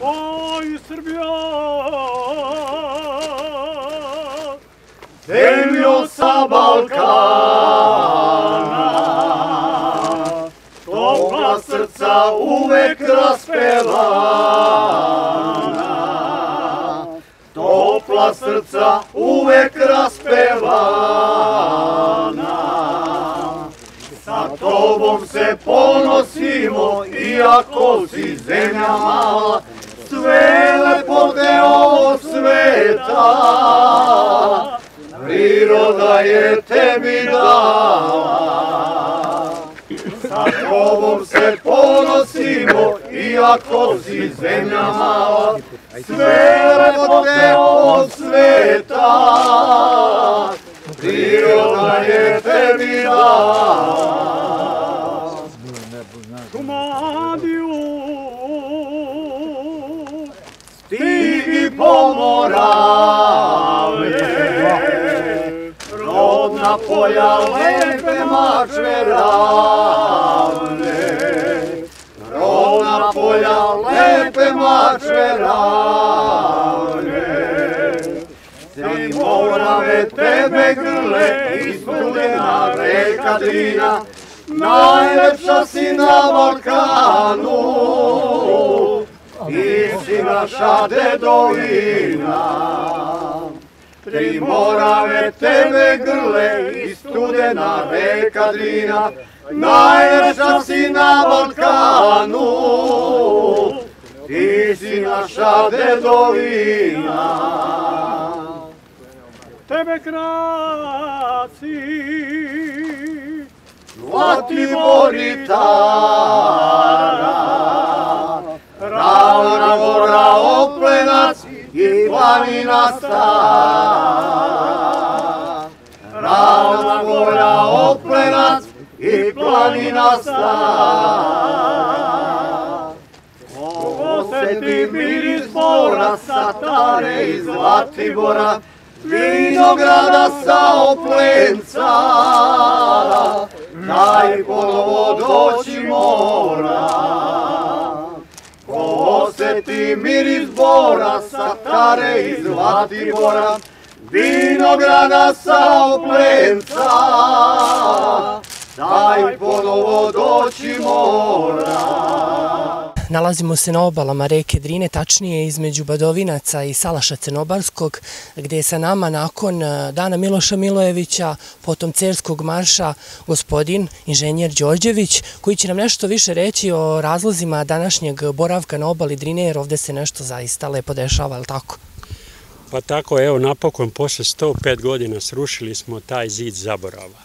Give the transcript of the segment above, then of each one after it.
Oj, Srbija, zemljo sa Balkana, topla srca uvek raspevana, topla srca uvek raspevana. Sa tobom se ponosimo, iako si zemlja mala, sve lepote ovog sveta priroda je tebi dala. Sa tobom se ponosimo, iako si zemlja mala, sve lepote ovog sveta priroda je tebi dala. Šumadiju, stigi Pomoravlje, rodna polja lepe mačve ravne, rodna polja lepe mačve ravne. Tri Morave tebe grle, ispudena reka Drina, najlepša si na Balkanu, ti si naša dedovina. Tri Morave tebe grle, i studena reka Drina, najlepša si na Balkanu, ti si naša dedovina. tebe krasi Zlatibor i Tara, Ravna Gora, Oplenac i planina stara. Ravna Gora, Oplenac i planina stara. Osjeti miris Bora, sa Tare i Zlatibora, vinograda sa Oplenca, taj ponovo doći mora. Ko osjeti miris Bora, sa Tare i Zlatibora, vinograda sa Oplenca, taj ponovo doći mora. Nalazimo se na obalama reke Drine, tačnije između Badovinaca i Salaša Crnobarskog, gdje je sa nama nakon dana Miloša Milojevića, potom Cerskog marša, gospodin inženjer Đorđević, koji će nam nešto više reći o razlozima današnjeg boravka na obali Drine, jer ovdje se nešto zaista lepo dešava, ali tako? Pa tako, evo, napokon, posle 105 godina srušili smo taj zid zaborava.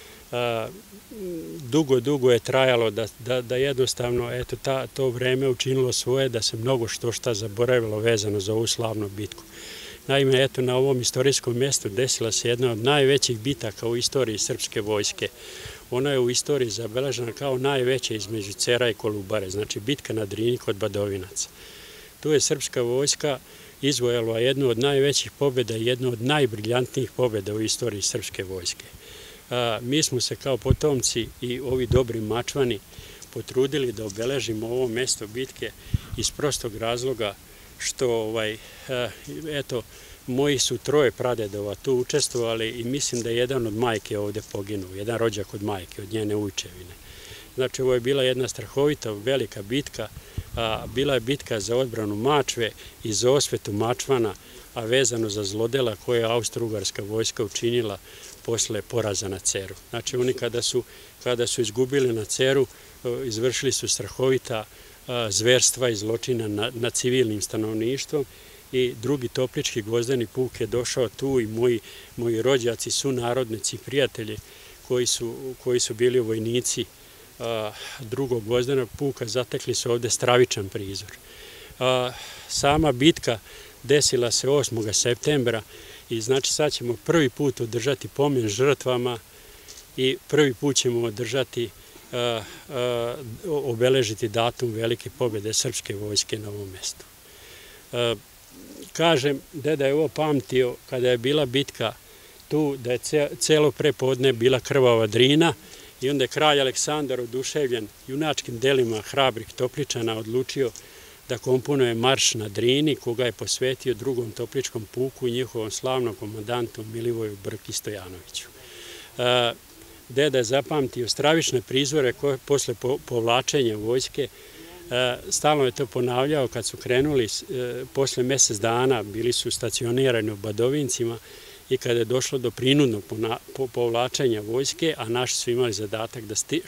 Dugo je trajalo da jednostavno to vreme učinilo svoje, da se mnogo šta zaboravilo vezano za ovu slavnu bitku. Naime, na ovom istorijskom mjestu desila se jedna od najvećih bitaka u istoriji srpske vojske. Ona je u istoriji zabeležena kao najveća između Cera i Kolubare, znači bitka na Drini kod Badovinaca. Tu je srpska vojska izvojala jednu od najvećih pobjeda i jednu od najbriljantnijih pobjeda u istoriji srpske vojske. Mi smo se kao potomci i ovi dobri mačvani potrudili da obeležimo ovo mjesto bitke iz prostog razloga što, moji su 3 pradedova tu učestvovali i mislim da je jedan od majke ovdje poginuo, jedan rođak od majke, od njene ujčevine. Znači, ovo je bila jedna strahovita, velika bitka, bila je bitka za odbranu Mačve i za osvetu Mačvana, a vezano za zlodela koje je austro-ugarska vojska učinila posle poraza na Ceru. Znači, oni kada su izgubili na Ceru, izvršili su strahovita zverstva i zločina nad civilnim stanovništvom i drugi Toplički gvozdeni puk je došao tu i moji rođaci, sunarodnici, prijatelji koji su bili vojnici drugog gvozdenog puka, zatekli su ovdje stravičan prizor. Sama bitka desila se 8. septembra i znači sad ćemo prvi put održati pomen žrtvama i prvi put ćemo obeležiti datum velike pobjede srpske vojske na ovom mjestu. Kažem, deda je ovo pamtio kada je bila bitka tu, da je celo prepodne bila krvava Drina i onda je kralj Aleksandar, oduševljen junačkim delima hrabrih Topličana, odlučio da komponuje marš na Drini, koga je posvetio drugom topličkom puku i njihovom slavnom komandantu Milivoju Brki Stojanoviću. Deda je zapamtio stravične prizore koje posle povlačenja vojske, stalno je to ponavljao kad su krenuli, posle mjesec dana bili su stacionirani u Badovincima i kada je došlo do prinudnog povlačenja vojske, a naši su imali zadatak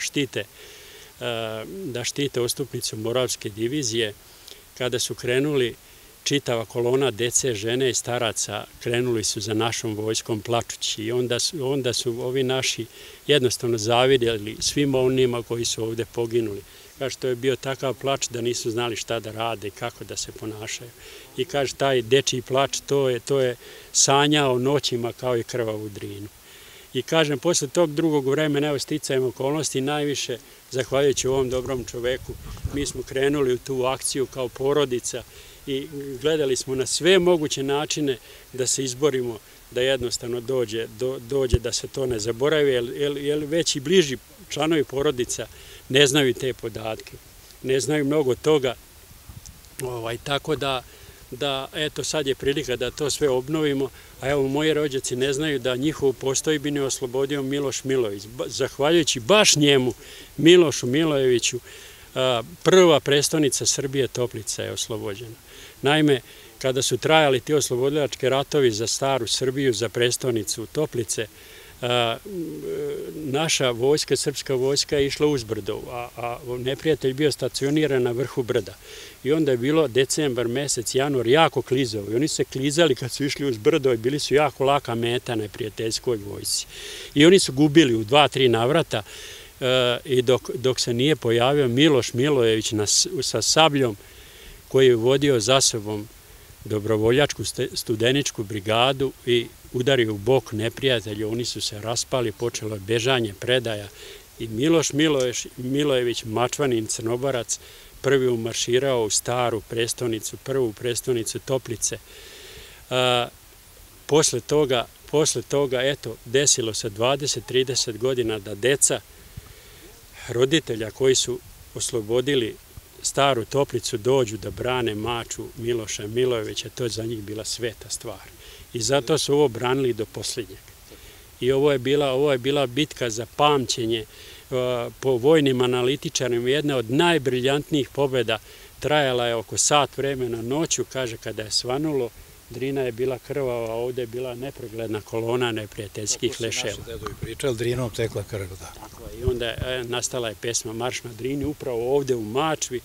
da štite ostupnicu Moravske divizije, kada su krenuli čitava kolona dece, žene i staraca, krenuli su za našom vojskom plačući i onda su ovi naši jednostavno zavidjeli svima onima koji su ovdje poginuli. Kaže, to je bio takav plač da nisu znali šta da rade i kako da se ponašaju. I kaže, taj dečiji plač, to je sanjao noćima kao i krvavu Drinu. I kažem, posle tog drugog vremena, evo sticajem okolnosti, najviše, zahvaljujući ovom dobrom čoveku, mi smo krenuli u tu akciju kao porodica i gledali smo na sve moguće načine da se izborimo, da jednostavno dođe da se to ne zaboravi, jer već i bliži članovi porodica ne znaju te podatke, ne znaju mnogo toga, tako da eto sad je prilika da to sve obnovimo, a evo moji rođaci ne znaju da njihovu postojbinu je oslobodio Miloš Milojević. Zahvaljujući baš njemu, Milošu Milojeviću, prva prestonica Srbije Toplica je oslobođena. Naime, kada su trajali ti oslobodilački ratovi za staru Srbiju, za prestonicu Toplice, naša vojska, srpska vojska je išla uzbrdo, a neprijatelj bio stacioniran na vrhu brda. I onda je bilo decembar, mesec, januar, jako klizao. I oni se klizali kad su išli uz brdo i bili su jako laka meta neprijateljskoj vojsci. I oni su gubili u 2-3 navrata i dok se nije pojavio Miloš Milojević sa sabljom koji je vodio za sobom dobrovoljačku studeničku brigadu i udario u bok neprijatelju, oni su se raspali, počelo je bežanje, predaja i Miloš Milojević, mačvanin Crnobarac, prvi umarširao u staru prestonicu, prvu prestonicu Toplice. Posle toga, eto, desilo se 20-30 godina da deca roditelja koji su oslobodili staru Toplicu dođu da brane maču Miloša Milojevića, to je za njih bila sveta stvar. I zato su ovo branili do posljednjeg. I ovo je bila bitka za pamćenje po vojnim analitičarima, jedna od najbriljantnijih pobjeda, trajala je oko sat vremena noću, kaže, kada je svanulo, Drina je bila krvava, a ovdje je bila neprogledna kolona neprijateljskih leševa. Naši dedovi pričali, Drinom tekla krv, da. Tako je, i onda nastala je pesma Marš na Drini, upravo ovdje u Mačvi,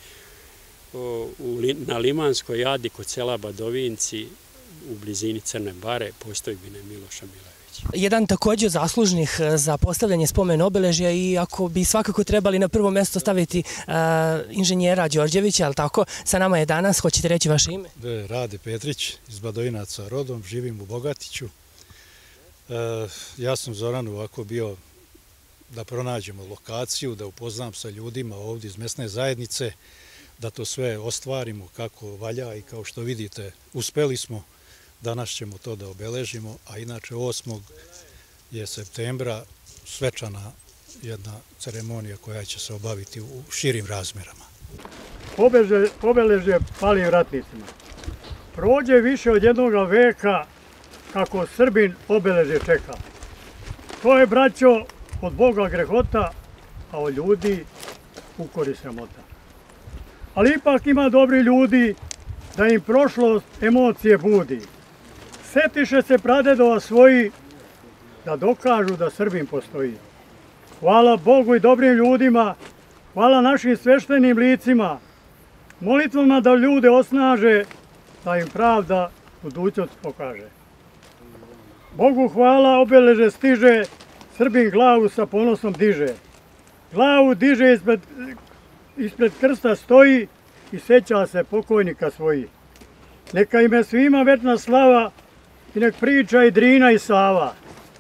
na Limanskoj jadi kod sela Badovinci, u blizini Crne Bare, postojbine Miloša Milojevića. Jedan također zaslužnih za postavljanje spomen obeležja i ako bi svakako trebali na prvo mjesto staviti inženjera Đorđevića, ali tako, sa nama je danas, hoćete reći vaše ime? Rade Petrić, iz Badovinaca rodom, živim u Bogatiću. Ja sam Zoranu ovako bio da pronađemo lokaciju, da upoznam sa ljudima ovdje iz mesne zajednice, da to sve ostvarimo kako valja i kao što vidite, uspeli smo. Danas ćemo to da obeležimo, a inače 8. je septembra svečana jedna ceremonija koja će se obaviti u širim razmerama. Obeležje palim ratnicima. Prođe više od jednog veka kako Srbin obeležje čeka. To je, braćo, od Boga grehota, a od ljudi ukori sramota. Ali ipak ima dobri ljudi da im prošlost emocije budi. Setiše se pradedova svoji da dokažu da Srbin postoji. Hvala Bogu i dobrim ljudima, hvala našim sveštenim licima, molitvama da ljude osnaže, da im pravda budućnost pokaže. Bogu hvala, obeleže stiže, Srbin glavu sa ponosom diže. Glavu diže ispred krsta stoji i seća se pokojnika svoji. Neka im je svima večna slava i nek priča i Drina i Sava.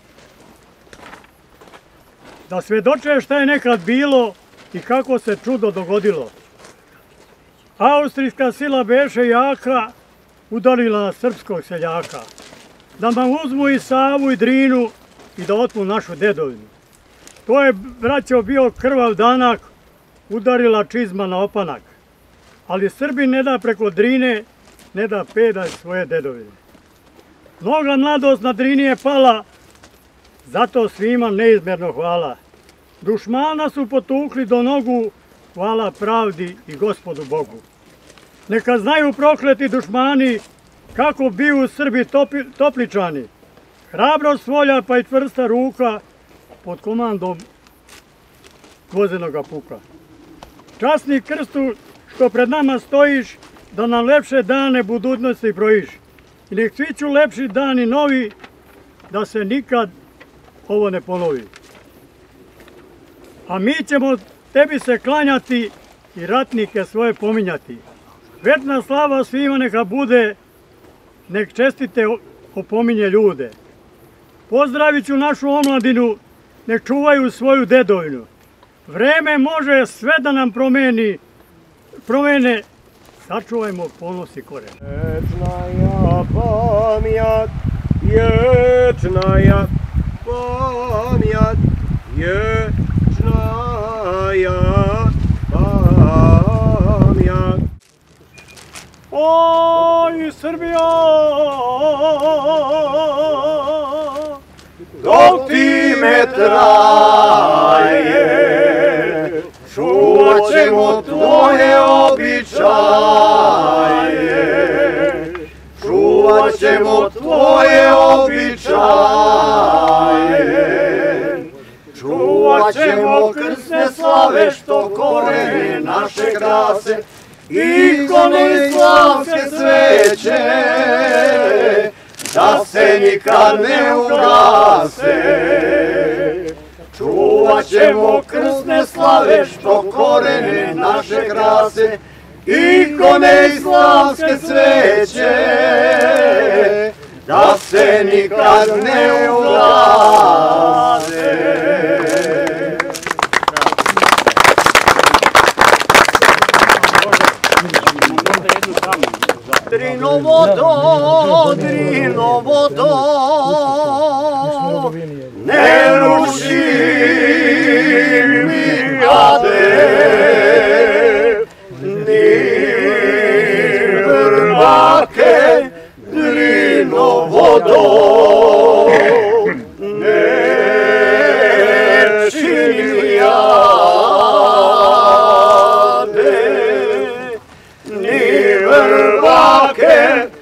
Da svedoče šta je nekad bilo i kako se čudo dogodilo. Austrijska sila beše jaka, udarila na srpskog seljaka. Da nam uzmu i Savu i Drinu i da otmu našu dedovinu. To je, braćo, bio krvav danak, udarila čizma na opanak. ali Srbin ne da preko Drine, ne da pedalj svoje dedovine. Mnoga mladost na Drini je pala, zato svima neizmerno hvala. Dušmana su potukli do nogu, hvala pravdi i Gospodu Bogu. Neka znaju prokleti dušmani, kako biju Srbi Topličani. Hrabrost volja pa i čvrsta ruka, pod komandom Gvozdenoga puka. Časni krstu što pred nama stojiš, da nam lepše dane budućnosti brojiš. I nek cviću lepši dani novi, da se nikad ovo ne ponovi. A mi ćemo tebi se klanjati i ratnike svoje pominjati. Večna slava svima neka bude, nek čestite opominje ljude. Pozdravit ću našu omladinu, nek čuvaju svoju dedovinu. Vreme može sve da nam promene, sačuvajmo ponos i koren. Večnaja pamjat, vječnaja pamjat, vječnaja pamjat. Oj, Srbija! Dok ti me traje, čuvat ćemo tvoje običaje, čuvat ćemo tvoje običaje, čuvat ćemo krsne slave što korene naše krase, ikone islamske sveće, da se nikad ne ugase. Čuvat ćemo krsne slave što korene naše krase, ikone islamske sveće, da se nikad ne ugase. Drino vodo, ne ruši mi grade, ni vrvake, Drino vodo, ne čini jade, ni vrvake,